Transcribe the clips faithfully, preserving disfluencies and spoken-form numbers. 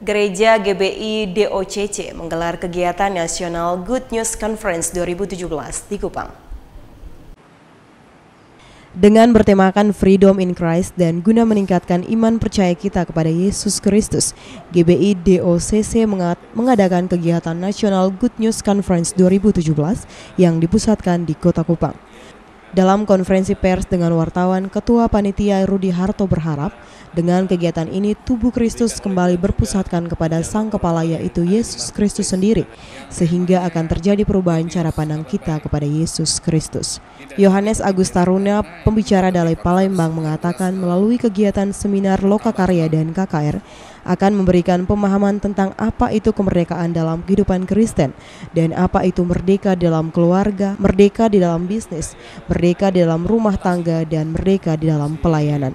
Gereja G B I D O C C menggelar kegiatan Nasional Good News Conference dua ribu tujuh belas di Kupang. Dengan bertemakan Freedom in Christ dan guna meningkatkan iman percaya kita kepada Yesus Kristus, G B I D O C C mengadakan kegiatan Nasional Good News Conference dua ribu tujuh belas yang dipusatkan di Kota Kupang. Dalam konferensi pers dengan wartawan, Ketua Panitia Rudi Harto berharap dengan kegiatan ini tubuh Kristus kembali berpusatkan kepada Sang Kepala, yaitu Yesus Kristus sendiri, sehingga akan terjadi perubahan cara pandang kita kepada Yesus Kristus. Yohanes Agus Taruna, pembicara Dalai Palembang, mengatakan melalui kegiatan seminar Lokakarya dan K K R akan memberikan pemahaman tentang apa itu kemerdekaan dalam kehidupan Kristen dan apa itu merdeka dalam keluarga, merdeka di dalam bisnis, merdeka di dalam rumah tangga, dan merdeka di dalam pelayanan.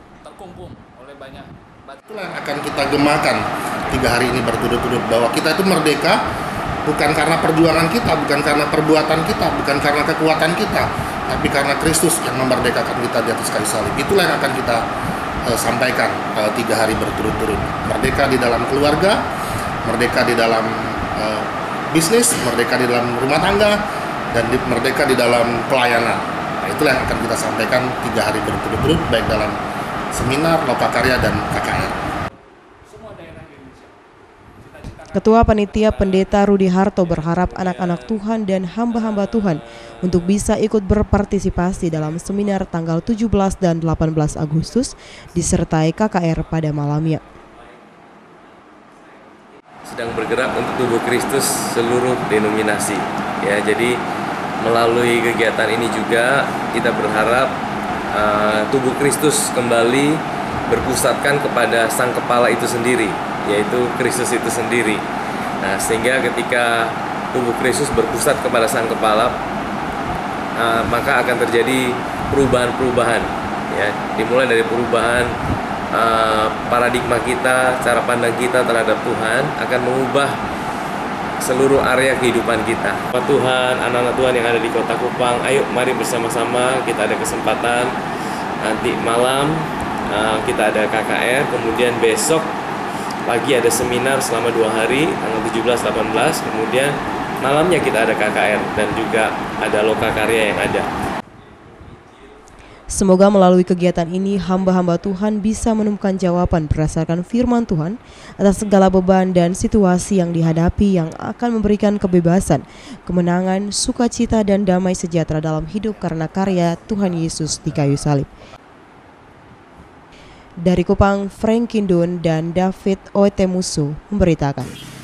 Itulah yang akan kita gemakan tiga hari ini berturut-turut, bahwa kita itu merdeka bukan karena perjuangan kita, bukan karena perbuatan kita, bukan karena kekuatan kita, tapi karena Kristus yang memerdekakan kita di atas kayu salib. Itulah yang akan kita uh, sampaikan uh, tiga hari berturut-turut. Merdeka di dalam keluarga, merdeka di dalam uh, bisnis, merdeka di dalam rumah tangga, dan di, merdeka di dalam pelayanan. Nah, itulah yang akan kita sampaikan tiga hari berturut-turut, baik dalam seminar, Lokakarya, dan K K R. Ketua Panitia Pendeta Rudi Harto berharap anak-anak Tuhan dan hamba-hamba Tuhan untuk bisa ikut berpartisipasi dalam seminar tanggal tujuh belas dan delapan belas Agustus disertai K K R pada malamnya. Sedang bergerak untuk tubuh Kristus seluruh denominasi. Ya, jadi melalui kegiatan ini juga kita berharap uh, tubuh Kristus kembali berpusatkan kepada Sang Kepala itu sendiri, yaitu Kristus itu sendiri. Nah, sehingga ketika tubuh Kristus berpusat kepada Sang Kepala, uh, maka akan terjadi perubahan-perubahan, ya, dimulai dari perubahan uh, paradigma kita, cara pandang kita terhadap Tuhan akan mengubah seluruh area kehidupan kita. Tuhan, anak-anak Tuhan yang ada di Kota Kupang, ayo mari bersama-sama kita ada kesempatan nanti malam. Uh, kita ada K K R, kemudian besok pagi ada seminar selama dua hari, tanggal tujuh belas delapan belas, kemudian malamnya kita ada K K R dan juga ada Lokakarya yang ada. Semoga melalui kegiatan ini hamba-hamba Tuhan bisa menemukan jawaban berdasarkan firman Tuhan atas segala beban dan situasi yang dihadapi, yang akan memberikan kebebasan, kemenangan, sukacita, dan damai sejahtera dalam hidup karena karya Tuhan Yesus di kayu salib. Dari Kupang, Frank Kindun dan David Oetemusu memberitakan.